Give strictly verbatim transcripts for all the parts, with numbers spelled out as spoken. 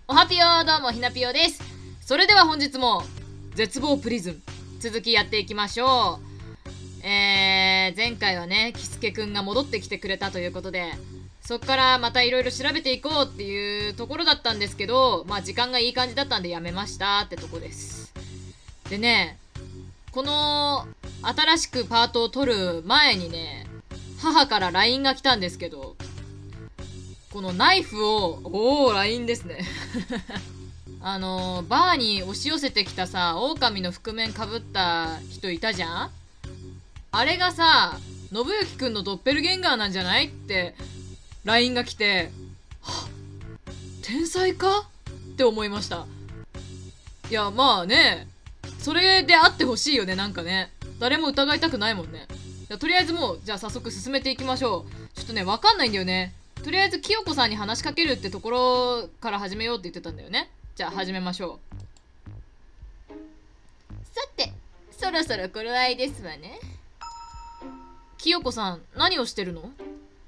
おはぴよー、どうもひなぴよです。それでは本日も絶望プリズン続きやっていきましょう。えー、前回はねキスケくんが戻ってきてくれたということで、そっからまたいろいろ調べていこうっていうところだったんですけど、まあ時間がいい感じだったんでやめましたってとこです。でね、この新しくパートを取る前にね、母から ライン が来たんですけど、このナイフを、おー、ライン ですね。あのー、バーに押し寄せてきたさ、狼の覆面かぶった人いたじゃん。あれがさ、信之くんのドッペルゲンガーなんじゃないって ライン が来て、はっ、天才かって思いました。いや、まあね、それであってほしいよね、なんかね。誰も疑いたくないもんね。じゃとりあえずもう、じゃあ早速進めていきましょう。ちょっとね、わかんないんだよね。とりあえず清子さんに話しかけるってところから始めようって言ってたんだよね。じゃあ始めましょう。 さて、そろそろ頃合いですわね。 清子さん、何をしてるの？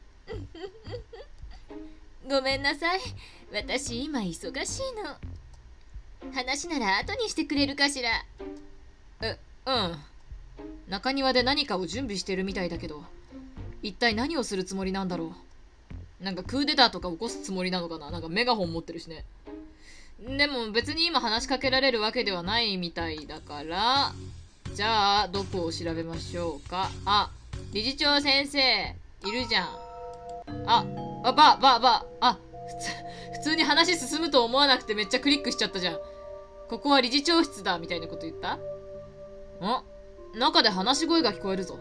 ごめんなさい。私今忙しいの。話なら後にしてくれるかしら。 え、うん。中庭で何かを準備してるみたいだけど、一体何をするつもりなんだろう。なんかクーデターとか起こすつもりなのかな。なんかメガホン持ってるしね。でも別に今話しかけられるわけではないみたいだから、じゃあどこを調べましょうか。あ、理事長先生いるじゃん。あ、あ、ば、ば、ば、あ、普通、普通に話進むと思わなくてめっちゃクリックしちゃったじゃん。ここは理事長室だみたいなこと言った？ん？中で話し声が聞こえるぞ。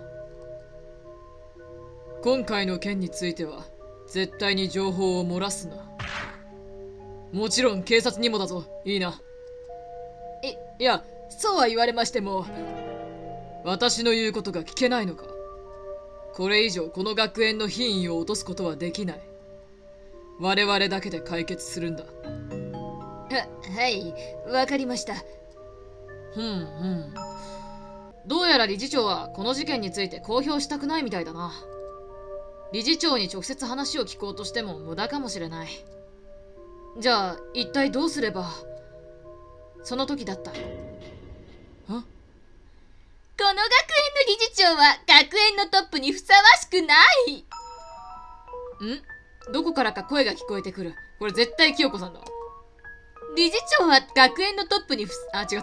今回の件については絶対に情報を漏らすな。もちろん警察にもだぞ。いいな。い、いや、そうは言われましても、私の言うことが聞けないのか。これ以上この学園の品位を落とすことはできない。我々だけで解決するんだ。 は、はい、わかりました。 ふんふん。どうやら理事長はこの事件について公表したくないみたいだな。理事長に直接話を聞こうとしても無駄かもしれない。じゃあ一体どうすれば。その時だった。ん？この学園の理事長は学園のトップにふさわしくない。 ん？どこからか声が聞こえてくる。これ絶対清子さんだわ。 理事長は学園のトップにふあ、違った。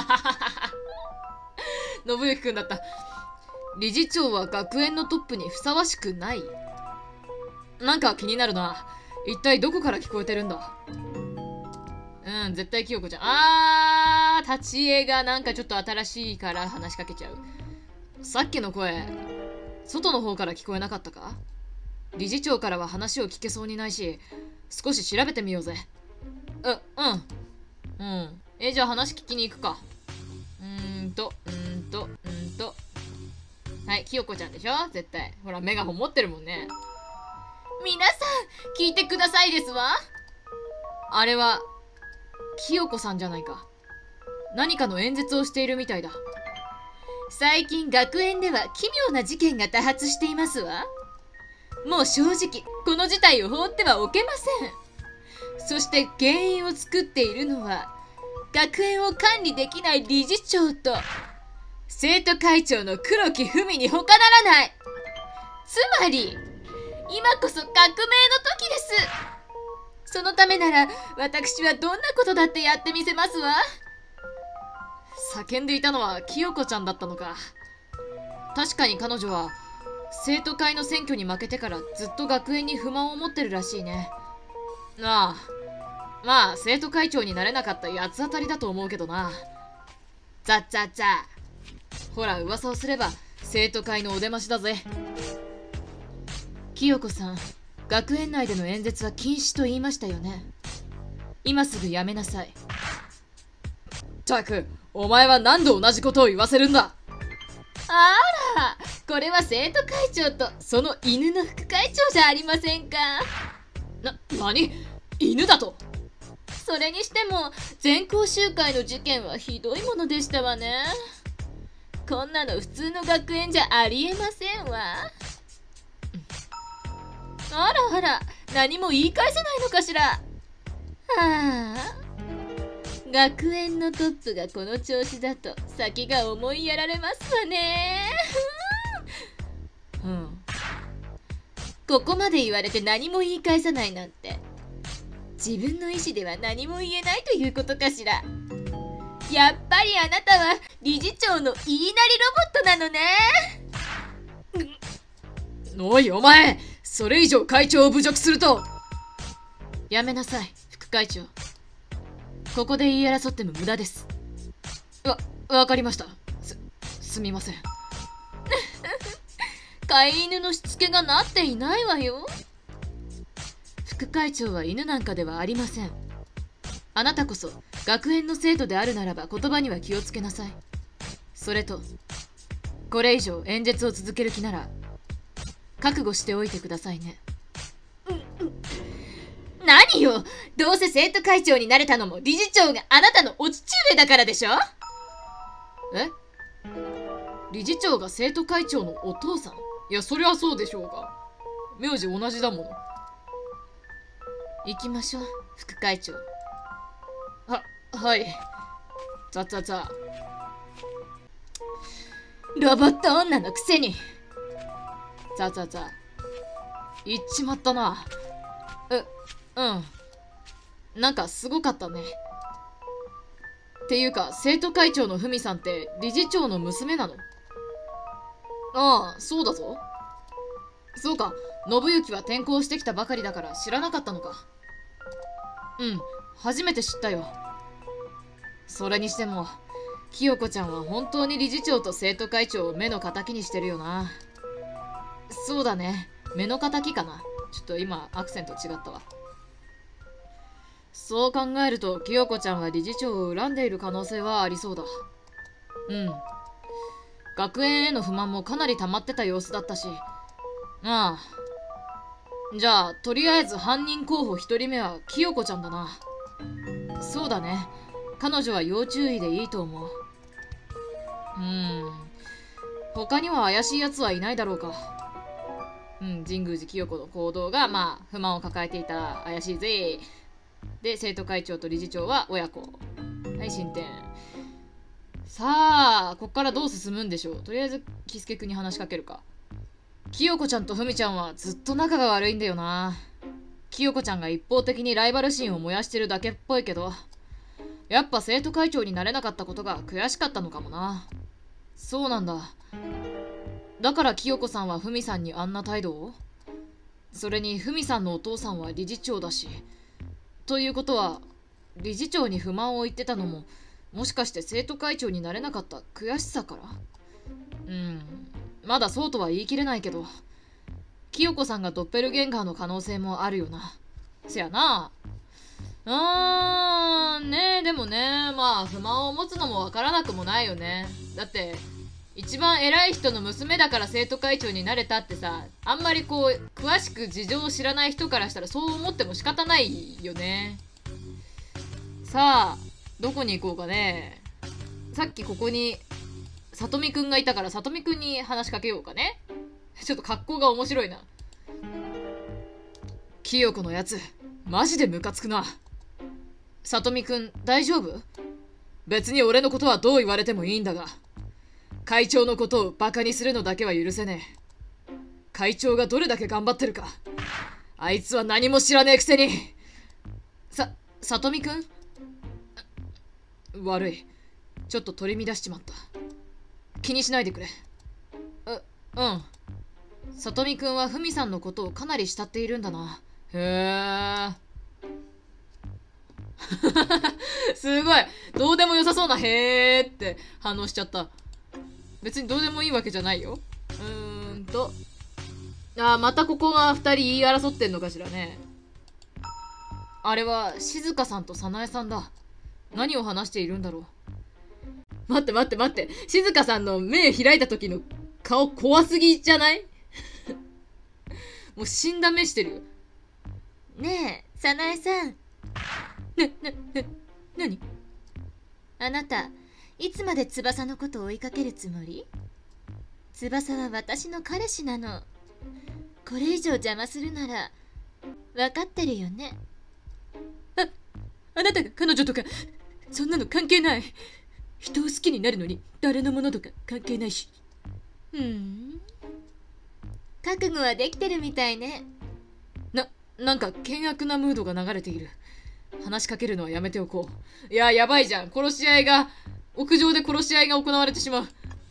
信之くんだった。理事長は学園のトップにふさわしくない。なんか気になるな。一体どこから聞こえてるんだ。うん、絶対清子ちゃん。あー、立ち絵がなんかちょっと新しいから話しかけちゃう。さっきの声、外の方から聞こえなかったか？理事長からは話を聞けそうにないし、少し調べてみようぜ。う、うん。うん。え、じゃあ話聞きに行くか。うーんと、うーんと、うーんと。はい、清子ちゃんでしょ絶対。ほら、メガホン持ってるもんね。 皆さん、聞いてくださいですわ。 あれは、清子さんじゃないか。何かの演説をしているみたいだ。 最近学園では奇妙な事件が多発していますわ。もう正直、この事態を放ってはおけません。そして原因を作っているのは、学園を管理できない理事長と、生徒会長の黒木文に他ならない。つまり、今こそ革命の時です。そのためなら私はどんなことだってやってみせますわ。 叫んでいたのは清子ちゃんだったのか。確かに彼女は生徒会の選挙に負けてからずっと学園に不満を持ってるらしいね。ああ、まあ生徒会長になれなかった八つ当たりだと思うけどな。ザッザッザー。ほら噂をすれば生徒会のお出ましだぜ。 清子さん、学園内での演説は禁止と言いましたよね。今すぐやめなさい。 ったく、お前は何度同じことを言わせるんだ。 あら、これは生徒会長とその犬の副会長じゃありませんか。 な、何？犬だと？ それにしても全校集会の事件はひどいものでしたわね。こんなの普通の学園じゃありえませんわ。あらあら、何も言い返せないのかしら。 ああ、学園のトップがこの調子だと先が思いやられますわね。 うん。 ここまで言われて何も言い返さないなんて、自分の意思では何も言えないということかしら。やっぱりあなたは理事長の言いなりロボットなのね。 おいお前、それ以上会長を侮辱すると。 やめなさい副会長。ここで言い争っても無駄です。 わ、わかりました。す、すみません。 飼い犬のしつけがなっていないわよ。副会長は犬なんかではありません。あなたこそ学園の生徒であるならば言葉には気をつけなさい。それと、これ以上演説を続ける気なら覚悟しておいてくださいね。何よ、どうせ生徒会長になれたのも理事長があなたのお父上だからでしょ。 え、理事長が生徒会長のお父さん？いや、そりゃそうでしょうが。名字同じだもの。 行きましょう副会長。 は、はい。ざざざ。 ロボット女のくせに。 ざざざ。言っちまったな。え、うん。なんかすごかったね。っていうか、生徒会長のふみさんって理事長の娘なの？ああ、そうだぞ。そうか、信行は転校してきたばかりだから知らなかったのか。うん、初めて知ったよ。それにしても、清子ちゃんは本当に理事長と生徒会長を目の敵にしてるよな。そうだね、目の敵かな。ちょっと今アクセント違ったわ。そう考えると清子ちゃんは理事長を恨んでいる可能性はありそうだ。うん。学園への不満もかなり溜まってた様子だったし。ああ。じゃあ、とりあえず犯人候補一人目は清子ちゃんだな。そうだね。彼女は要注意でいいと思う。うーん。他には怪しい奴はいないだろうか。うん、神宮寺清子の行動が、まあ、不満を抱えていた怪しいぜ。で、生徒会長と理事長は親子。はい、進展。さあ、こっからどう進むんでしょう。とりあえず、キスケ君に話しかけるか。清子ちゃんとふみちゃんはずっと仲が悪いんだよな。清子ちゃんが一方的にライバル心を燃やしてるだけっぽいけど、やっぱ生徒会長になれなかったことが悔しかったのかもな。そうなんだ。だから清子さんはふみさんにあんな態度を？それにふみさんのお父さんは理事長だし。ということは、理事長に不満を言ってたのも、もしかして生徒会長になれなかった悔しさから？うん、まだそうとは言い切れないけど、清子さんがドッペルゲンガーの可能性もあるよな。せやな。あーねえ、でもね、まあ不満を持つのもわからなくもないよね。だって一番偉い人の娘だから生徒会長になれたってさ、あんまりこう詳しく事情を知らない人からしたらそう思っても仕方ないよね。さあ、どこに行こうかね。さっきここにさとみくんがいたから、さとみくんに話しかけようかね。ちょっと格好が面白いな。清子のやつマジでムカつくな。さとみくん大丈夫？別に俺のことはどう言われてもいいんだが、会長のことをバカにするのだけは許せねえ。会長がどれだけ頑張ってるか、あいつは何も知らねえくせに。さ、さとみくん？悪い。ちょっと取り乱しちまった。気にしないでくれ。う、うん。さとみくんはふみさんのことをかなり慕っているんだな。へえ。すごい。どうでもよさそうなへーって反応しちゃった。別にどうでもいいわけじゃないよ。うーんと。あー、またここがふたり言い争ってんのかしらね。あれは静香さんと早苗さんだ。何を話しているんだろう。待って待って待って。静香さんの目開いた時の顔怖すぎじゃない？もう死んだ目してるよ。 ねえ、早苗さん。 な、な、な、なに？ あなた、いつまで翼のことを追いかけるつもり？翼は私の彼氏なの。これ以上邪魔するなら、分かってるよね。 え、 なたが彼女とか、そんなの関係ない。人を好きになるのに誰のものとか関係ないし。 うーん。覚悟はできてるみたいね。 な、なんか険悪なムードが流れている。話しかけるのはやめておこう。いや、やばいじゃん。殺し合いが、屋上で殺し合いが行われてしまう。ちょ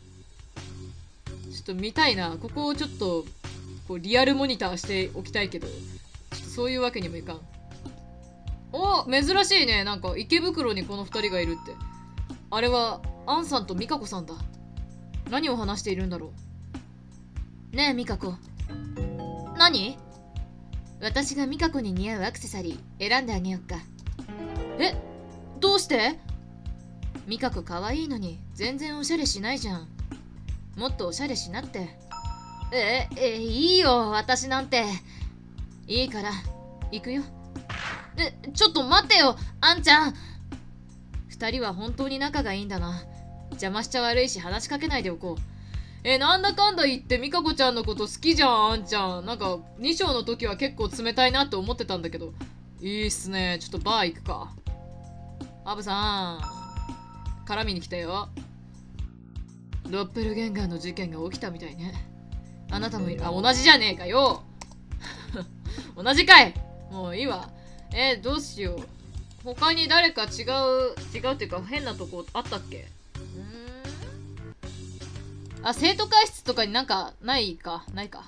っと見たいな。ここをちょっと、こうリアルモニターしておきたいけど、ちょっとそういうわけにもいかん。お、珍しいね。なんか池袋にこのふたりがいるって。あれはアンさんとミカコさんだ。何を話しているんだろう。 ねえミカコ。 何？ 私がミカコに似合うアクセサリー選んであげよっか。 え、どうして？ ミカコ可愛いのに全然おしゃれしないじゃん。もっとおしゃれしなって。 え、え、いいよ、私なんて。 いいから行くよ。 え、ちょっと待ってよ、あんちゃん。 二人は本当に仲がいいんだな。邪魔しちゃ悪いし話しかけないでおこう。 え、なんだかんだ言ってミカコちゃんのこと好きじゃん、あんちゃん。なんかに章の時は結構冷たいなって思ってたんだけど。いいっすね。ちょっとバー行くか。アブさん、絡みに来たよ。ドッペルゲンガーの事件が起きたみたいね。あなたもいる。あ、同じじゃねえかよ。同じかい。もういいわ。えー、どうしよう。他に誰か違う、違うっていうか変なとこあったっけ？うーん。あ、生徒会室とかになんかないか、ないか。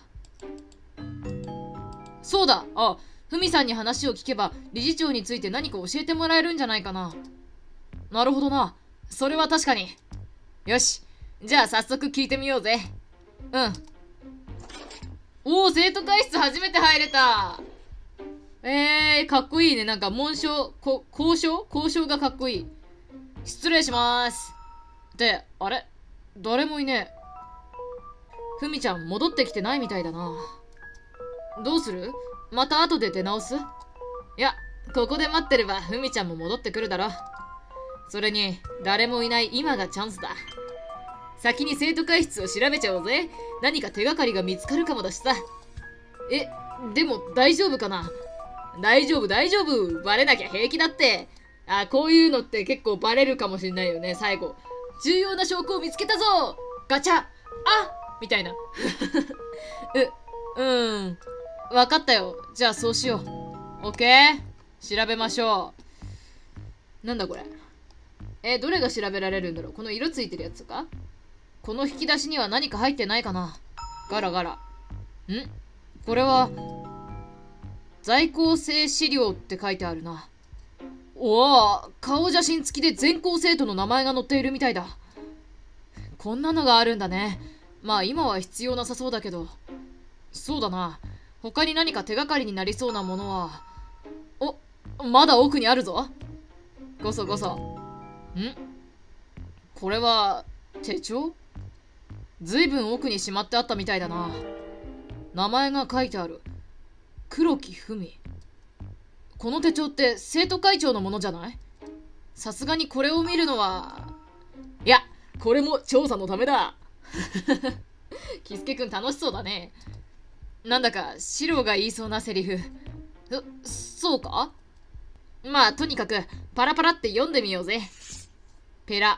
そうだ。あ、ふみさんに話を聞けば理事長について何か教えてもらえるんじゃないかな。なるほどな。それは確かに。よし。じゃあ早速聞いてみようぜ。うん。おお、生徒会室初めて入れた。えー、かっこいいね。なんか紋章、こ、交渉交渉がかっこいい。失礼しまーす。で、あれ誰もいねえ。ふみちゃん戻ってきてないみたいだな。どうする？また後で出直す？いや、ここで待ってればふみちゃんも戻ってくるだろ。それに、誰もいない今がチャンスだ。先に生徒会室を調べちゃおうぜ。何か手がかりが見つかるかもだしさ。え、でも大丈夫かな？大丈夫、大丈夫。バレなきゃ平気だって。あ、こういうのって結構バレるかもしんないよね、最後。重要な証拠を見つけたぞ！ガチャ！あ！みたいな。う、うん。わかったよ。じゃあそうしよう。オッケー？調べましょう。なんだこれ。え、どれが調べられるんだろう？この色ついてるやつとか？この引き出しには何か入ってないかな？ガラガラ。ん？これは、在校生資料って書いてあるな。おお、顔写真付きで全校生徒の名前が載っているみたいだ。こんなのがあるんだね。まあ今は必要なさそうだけど。そうだな。他に何か手がかりになりそうなものは。お、まだ奥にあるぞ。ごそごそ。ん？これは、手帳？ずいぶん奥にしまってあったみたいだな。名前が書いてある。黒木文。この手帳って生徒会長のものじゃない？さすがにこれを見るのは。いや、これも調査のためだ。キスケくん楽しそうだね。なんだかシロが言いそうなセリフ。そ、そうか？まあとにかくパラパラって読んでみようぜ。ペラ。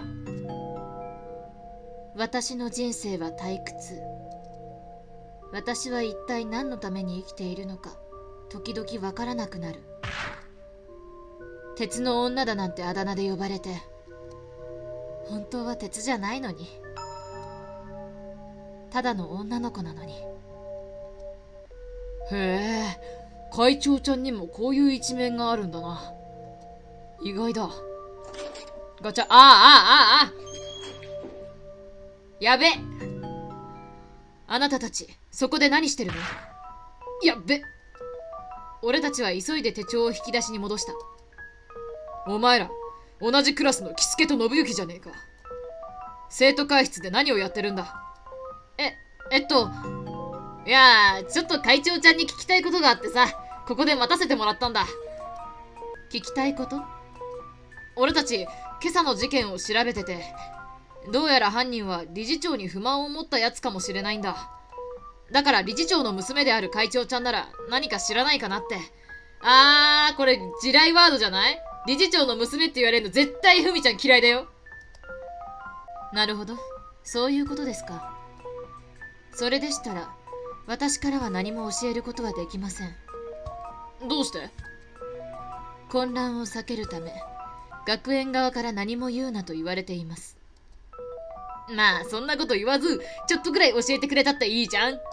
私の人生は退屈。私は一体何のために生きているのか時々わからなくなる。鉄の女だなんてあだ名で呼ばれて、本当は鉄じゃないのに、ただの女の子なのに。 へえ、会長ちゃんにもこういう一面があるんだな。意外だ。ガチャ、ああ、ああ、ああ。やべ。あなたたち、そこで何してるの？やっべ。俺たちは急いで手帳を引き出しに戻した。お前ら、同じクラスのキスケと信行じゃねえか。生徒会室で何をやってるんだ？え、えっと、いやー、ちょっと会長ちゃんに聞きたいことがあってさ、ここで待たせてもらったんだ。 聞きたいこと？ 俺たち、今朝の事件を調べてて、どうやら犯人は理事長に不満を持ったやつかもしれないんだ。だから理事長の娘である会長ちゃんなら何か知らないかなって。あー、これ地雷ワードじゃない？ 理事長の娘って言われるの絶対ふみちゃん嫌いだよ。 なるほど、そういうことですか。それでしたら私からは何も教えることはできません。 どうして？ 混乱を避けるため学園側から何も言うなと言われています。 まあそんなこと言わずちょっとくらい教えてくれたっていいじゃん。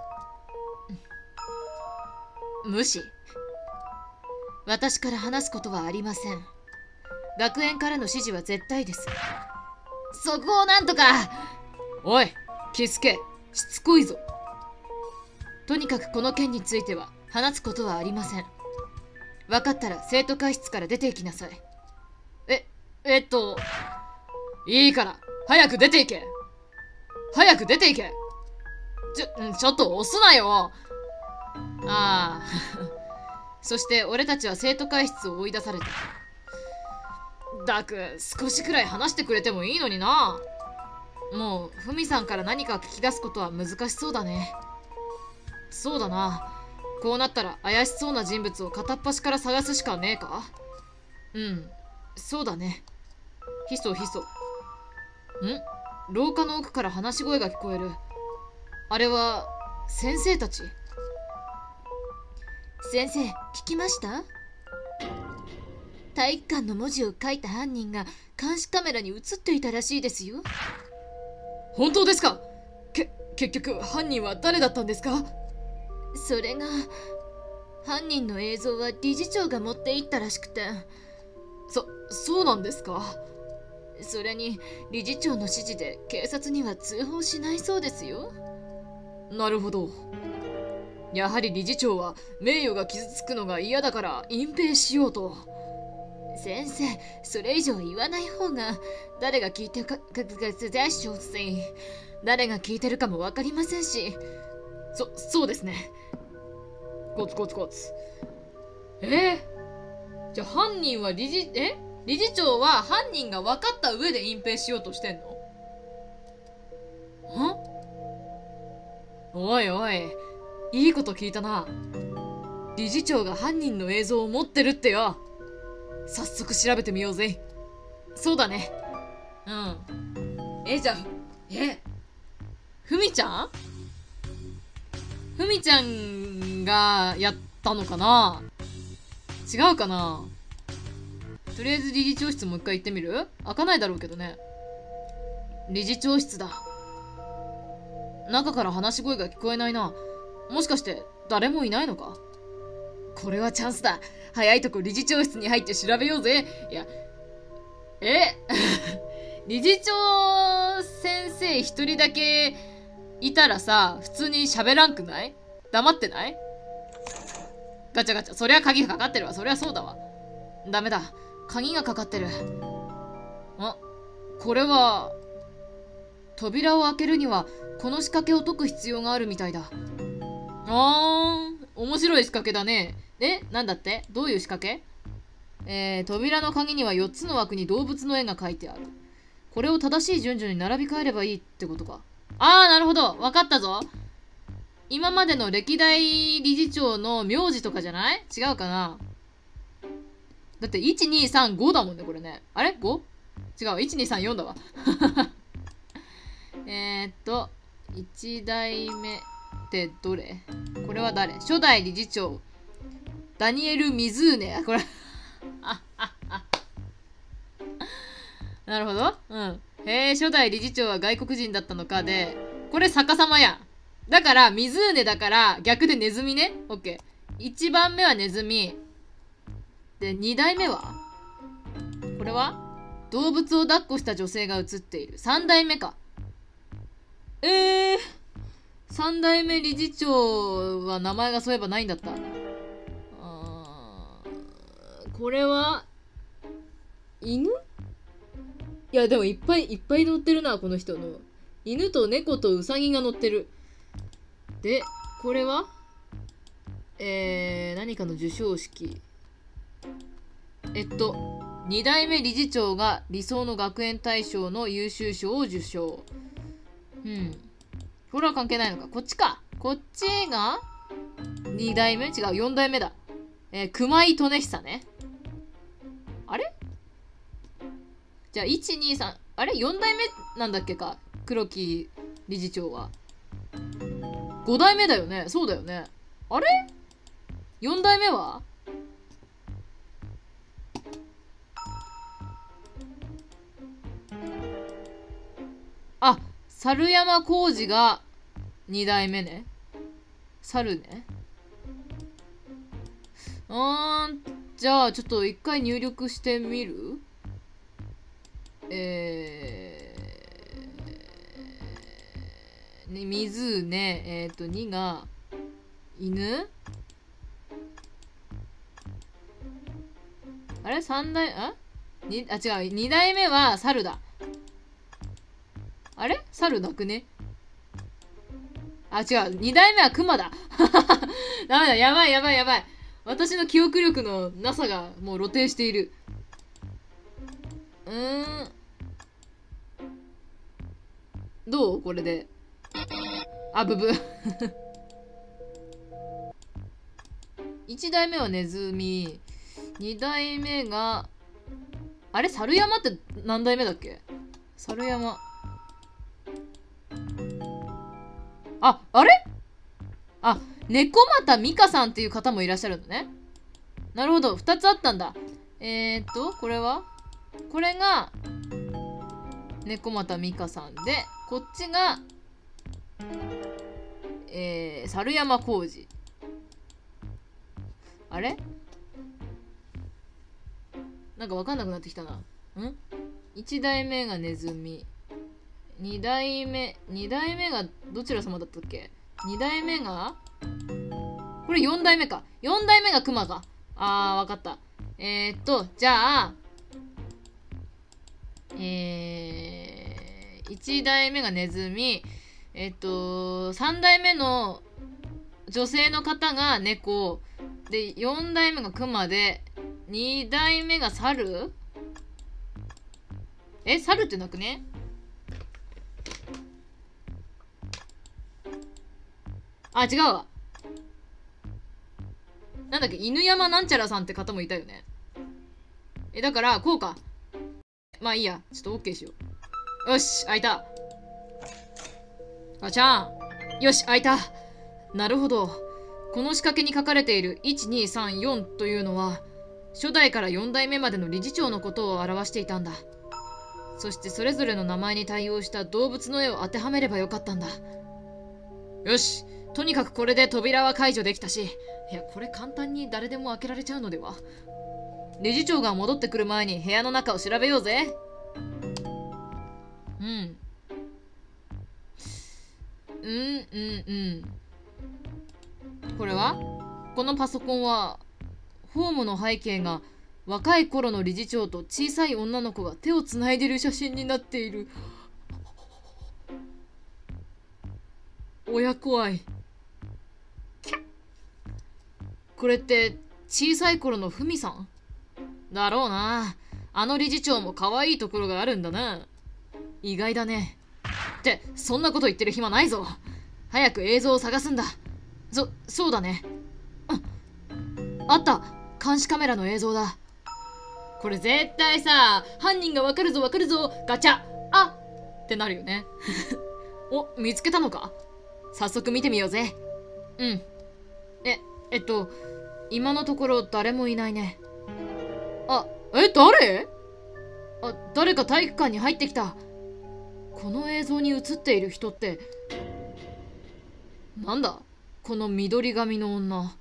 無視。私から話すことはありません。学園からの指示は絶対です。 そこをなんとか。おいキスケ、しつこいぞ。 とにかくこの件については話すことはありません。分かったら生徒会室から出て行きなさい。 ええっといいから早く出て行け。早く出て行け。ちょちょっと押すなよ。 ああそして俺たちは生徒会室を追い出された。 ダク、少しくらい話してくれてもいいのにな。 もうフミさんから何か聞き出すことは難しそうだね。 そうだな。こうなったら怪しそうな人物を片っ端から探すしかねえか。 うん、そうだね。 ひそひそ。ん？廊下の奥から話し声が聞こえる。あれは先生たち？ 先生、聞きました？体育館の文字を書いた犯人が監視カメラに映っていたらしいですよ。 本当ですか？け、結局犯人は誰だったんですか？ それが、犯人の映像は理事長が持って行ったらしくて。 そ、そうなんですか？ それに理事長の指示で警察には通報しないそうですよ。 なるほど。やはり理事長は名誉が傷つくのが嫌だから隠蔽しようと。 先生、それ以上言わない方が、誰が聞いてるか、か、か、か、誰が聞いてるかも分かりませんし。 そ、そうですね。コツコツコツ。えー、じゃあ犯人は理事、え理事長は犯人が分かった上で隠蔽しようとしてんの？ん？おいおい、いいこと聞いたな。理事長が犯人の映像を持ってるってよ。早速調べてみようぜ。 そうだね。 うん。え、じゃあ、え、ふみちゃん？ふみちゃんがやったのかな？違うかな？とりあえず理事長室もう一回行ってみる？開かないだろうけどね。理事長室だ。中から話し声が聞こえないな。もしかして誰もいないのか？これはチャンスだ。早いとこ理事長室に入って調べようぜ。いや、え理事長先生一人だけいたらさ、普通に喋らんくない？黙ってない？ガチャガチャ。そりゃ鍵がかかってるわ。そりゃそうだわ。ダメだ。鍵がかかってる。あ、これは、扉を開けるにはこの仕掛けを解く必要があるみたいだ。あー、面白い仕掛けだね。え、なんだって？どういう仕掛け？えー、扉の鍵にはよっつの枠に動物の絵が描いてある。これを正しい順序に並び替えればいいってことか。あー、なるほど。わかったぞ。今までの歴代理事長の名字とかじゃない？違うかな？だっていちにさんごだもんね、これね。あれ ?ご？ 違う、いちにさんよんだわ。えーっと、いち代目ってどれ？これは誰？初代理事長。ダニエル・ミズーネ。これなるほど。うん。へえ、初代理事長は外国人だったのかで、これ逆さまやん。だから、ミズーネだから逆でネズミね。オッケー。いちばんめはネズミ。で、に代目はこれは動物を抱っこした女性が写っている。さん代目か。えー、さん代目理事長は名前がそういえばないんだった。あー、これは犬？いやでもいっぱいいっぱい乗ってるな、この人の。犬と猫とウサギが乗ってる。で、これはえー、何かの授賞式。えっと、に代目理事長が理想の学園大賞の優秀賞を受賞。うん。これは関係ないのか。こっちか。こっちがに代目？違う、よん代目だ。えー、熊井利久ね。あれじゃあいちにさん、あれ ?よん 代目なんだっけか、黒木理事長は。ご代目だよね。そうだよね。あれ ?よん 代目はあ、猿山浩二がに代目ね。猿ね。あーん、じゃあちょっと一回入力してみる？えー、ね、水ね、えっと、にが、犬？あれ ?さん 代、あに、あ、違う、に代目は猿だ。あれ猿なくね？あ、違う、に代目は熊だ。ダメだ、やばいやばいやばい。私の記憶力のなさがもう露呈している。うーん。どうこれで。あ、ブブ。いち代目はネズミ。に代目が、あれ猿山って何代目だっけ？猿山。あ、あれ？あ、猫又美香さんっていう方もいらっしゃるのね。なるほど。ふたつあったんだ。えーっと、これはこれが、猫又美香さんで、こっちが、えー、猿山浩二。あれなんかわかんなくなってきたな。ん ?いち 代目がネズミ。に代目、に代目がどちら様だったっけ？ に 代目がこれよん代目か。よん代目がクマか。あー、わかった。えー、っと、じゃあ、えー、いち代目がネズミ。えー、っと、さん代目の女性の方が猫。で、よん代目がクマで、に代目が猿？え、猿ってなくね？あ、違うわ。なんだっけ、犬山なんちゃらさんって方もいたよね。え、だから、こうか。まあいいや。ちょっと OK しよう。よし、開いた。ガチャン。よし、開いた。なるほど。この仕掛けに書かれているいちにさんよんというのは、初代からよん代目までの理事長のことを表していたんだ。そしてそれぞれの名前に対応した動物の絵を当てはめればよかったんだ。よし。とにかくこれで扉は解除できたし、いや、これ簡単に誰でも開けられちゃうのでは。理事長が戻ってくる前に部屋の中を調べようぜ。うん。うんうんうん。これは？このパソコンは、ホームの背景が若い頃の理事長と小さい女の子が手をつないでいる写真になっている。親怖い。これって小さい頃のふみさんだろうな。あの理事長も可愛いところがあるんだな。意外だね。ってそんなこと言ってる暇ないぞ。早く映像を探すんだ。そそうだね。あ、あった。監視カメラの映像だ。これ絶対さ、犯人がわかるぞわかるぞ。ガチャ。あってなるよね。お、見つけたのか？早速見てみようぜ。うん。え、えっと、今のところ誰もいないね。あ、え、誰？あ、誰か体育館に入ってきた。この映像に映っている人って、なんだ？この緑髪の女。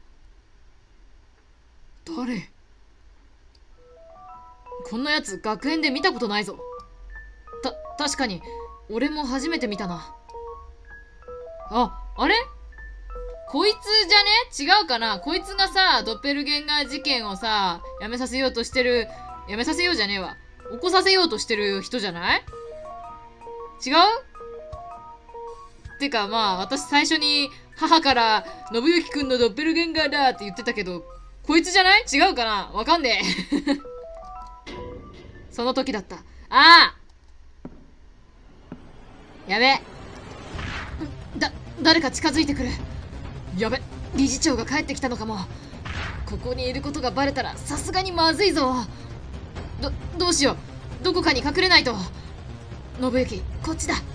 誰？こんなやつ学園で見たことないぞ。た、確かに、俺も初めて見たな。あ、あれ？こいつじゃね？違うかな？こいつがさ、ドッペルゲンガー事件をさ、やめさせようとしてる、やめさせようじゃねえわ。起こさせようとしてる人じゃない？違う？てかまあ、私最初に母から、信之くんのドッペルゲンガーだって言ってたけど、こいつじゃない？違うかな？わかんねえ。その時だった。ああ！やべ。だ、誰か近づいてくる。やべ、理事長が帰ってきたのかも。ここにいることがバレたらさすがにまずいぞ。ど、どうしよう。 どこかに隠れないと。信行、こっちだ。うわ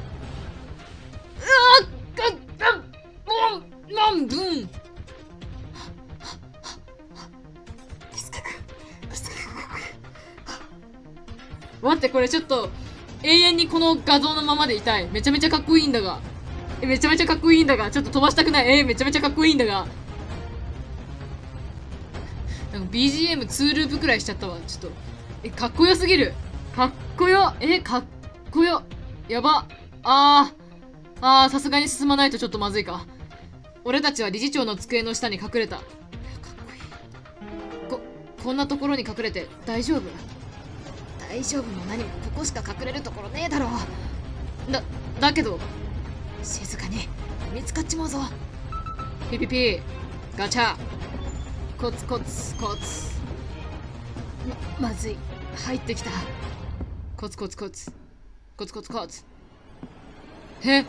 っかっもんなんぶん。待って、これちょっと永遠にこの画像のままでいたい。めちゃめちゃかっこいいんだが。え、めちゃめちゃかっこいいんだが。ちょっと飛ばしたくない。えー、めちゃめちゃかっこいいんだが。なんか ビージーエムツー ループくらいしちゃったわ。ちょっと。え、かっこよすぎる。かっこよ。え、かっこよ。やば。あー。あー、さすがに進まないとちょっとまずいか。俺たちは理事長の机の下に隠れた。かっこいい。こ、こんなところに隠れて大丈夫？大丈夫も何もここしか隠れるところねえだろう。だ、だけど、静かに見つかっちまうぞ。ピピピ、ガチャ。コツコツコツ。ま、まずい。入ってきた。コツコツコツ。コツコツコツ。へ？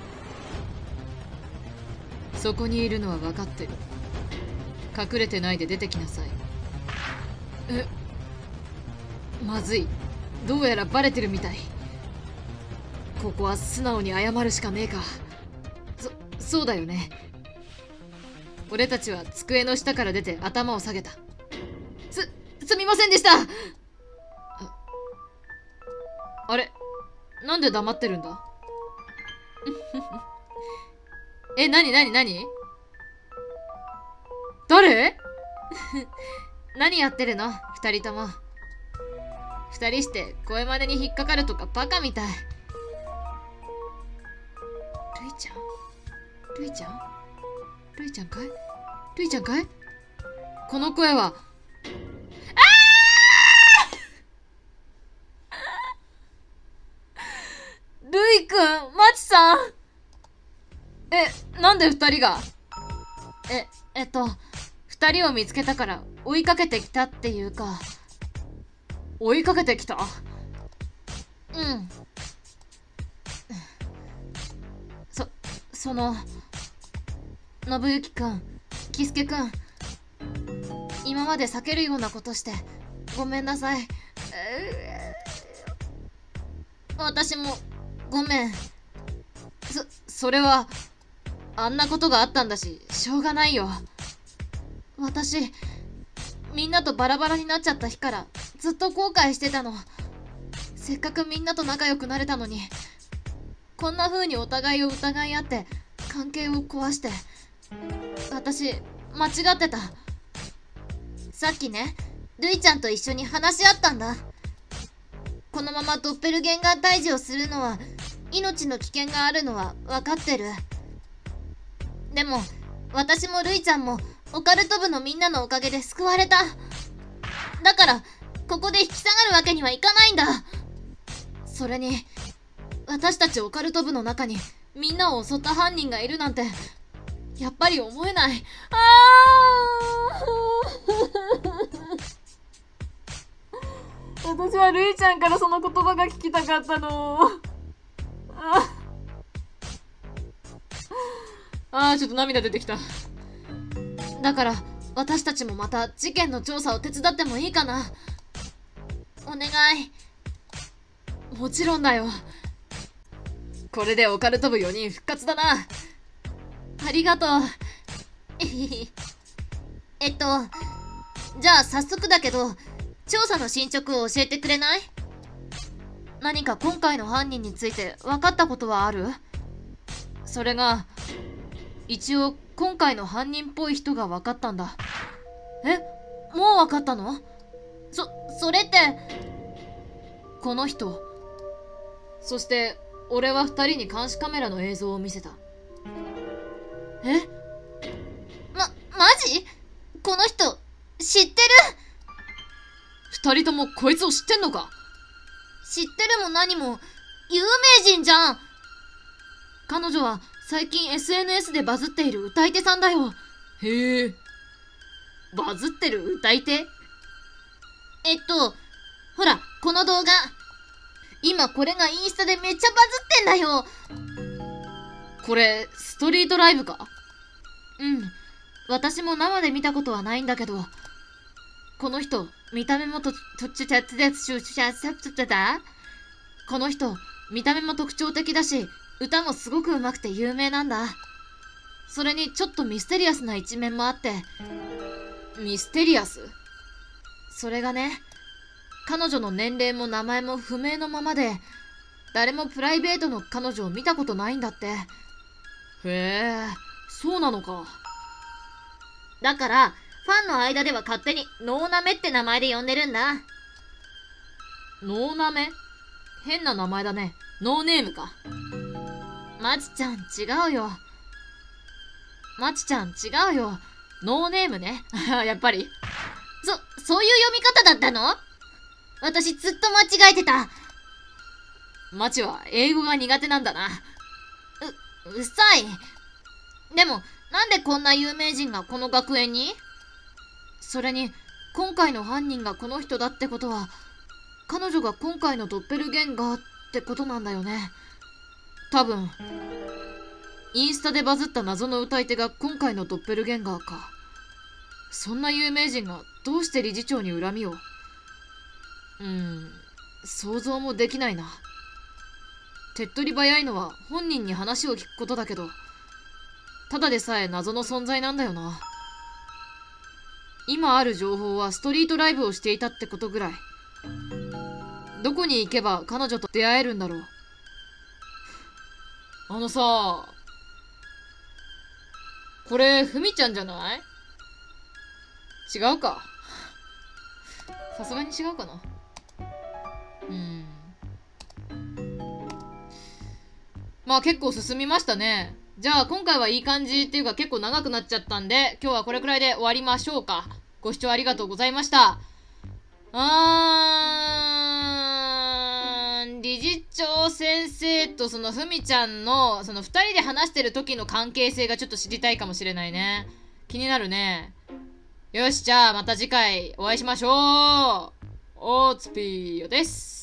そこにいるのは分かってる。隠れてないで出てきなさい。え、まずい。どうやらバレてるみたい。ここは素直に謝るしかねえか。そ、そうだよね。俺たちは机の下から出て頭を下げた。す、すみませんでした。あ、あれ、なんで黙ってるんだ？え、なになになに？誰？何やってるの二人とも。二人して声真似に引っかかるとかバカみたい。ルイちゃん？ルイちゃん？ルイちゃんかい？ルイちゃんかい？この声は。あールイくん、マチさん。え、なんで二人が？え、えっと、二人を見つけたから追いかけてきたっていうか。追いかけてきた？うん。そ、その、信行くん、喜助くん、今まで避けるようなことしてごめんなさい。私もごめん。そ、それはあんなことがあったんだし、しょうがないよ。私、みんなとバラバラになっちゃった日からずっと後悔してたの。せっかくみんなと仲良くなれたのに、こんな風にお互いを疑い合って関係を壊して。私、間違ってた。さっきね、ルイちゃんと一緒に話し合ったんだ。このままドッペルゲンガー退治をするのは命の危険があるのは分かってる。でも私もルイちゃんもオカルト部のみんなのおかげで救われた。だからここで引き下がるわけにはいかないんだ。それに私たちオカルト部の中にみんなを襲った犯人がいるなんてやっぱり思えない。あー私はルイちゃんからその言葉が聞きたかったの。ああー、ちょっと涙出てきた。だから私たちもまた事件の調査を手伝ってもいいかな。お願い。もちろんだよ。これでオカルト部よにん復活だな。ありがとう。えっとじゃあ早速だけど調査の進捗を教えてくれない？何か今回の犯人について分かったことはある？それが一応今回の犯人っぽい人が分かったんだ。え、もう分かったの？そ、それってこの人。そして俺は二人に監視カメラの映像を見せた。え？ま、マジ？この人知ってる？二人ともこいつを知ってんのか？知ってるも何も有名人じゃん。彼女は最近 エスエヌエス でバズっている歌い手さんだよ。へえ。バズってる歌い手？えっとほらこの動画、今これがインスタでめっちゃバズってんだよ。これストリートライブか？うん、私も生で見たことはないんだけど、 この人、見た目もと、とっちゃちゃってやつしゅしゃさっとたこの人、見た目も特徴的だし、歌もすごく上手くて有名なんだ。それにちょっとミステリアスな一面もあって。 ミステリアス？ それがね、彼女の年齢も名前も不明のままで、誰もプライベートの彼女を見たことないんだって。 へえ、そうなのか。 だから、ファンの間では勝手にノーナメって名前で呼んでるんだ。 ノーナメ？変な名前だね。ノーネームか。 まちちゃん、違うよ。まちちゃん、違うよ。ノーネームね。 やっぱり。 そ、そういう読み方だったの？私ずっと間違えてた。 マチは英語が苦手なんだな。 う、うっさい。でも、なんでこんな有名人がこの学園に？それに、今回の犯人がこの人だってことは、彼女が今回のドッペルゲンガーってことなんだよね。 多分。インスタでバズった謎の歌い手が今回のドッペルゲンガーか。そんな有名人がどうして理事長に恨みを？うーん、想像もできないな。手っ取り早いのは本人に話を聞くことだけど、ただでさえ謎の存在なんだよな。今ある情報はストリートライブをしていたってことぐらい。どこに行けば彼女と出会えるんだろう。あのさ、これふみちゃんじゃない？違うか。さすがに違うかな。うん。まあ結構進みましたね。じゃあ今回はいい感じっていうか結構長くなっちゃったんで、今日はこれくらいで終わりましょうか。ご視聴ありがとうございました。あーん、理事長先生とそのふみちゃんのそのふたりで話してる時の関係性がちょっと知りたいかもしれないね。気になるね。よし、じゃあまた次回お会いしましょう。おつぴーよです。